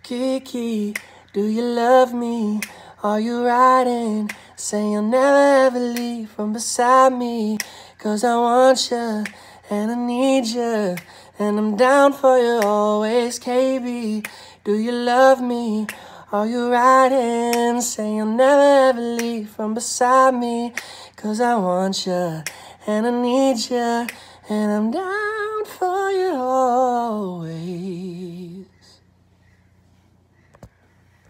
Kiki, do you love me? Are you riding? Say you'll never ever leave from beside me. 'Cause I want you, and I need you, and I'm down for you always, KB. Do you love me? Are you riding? Say you'll never ever leave from beside me. 'Cause I want you, and I need you, and I'm down for you always.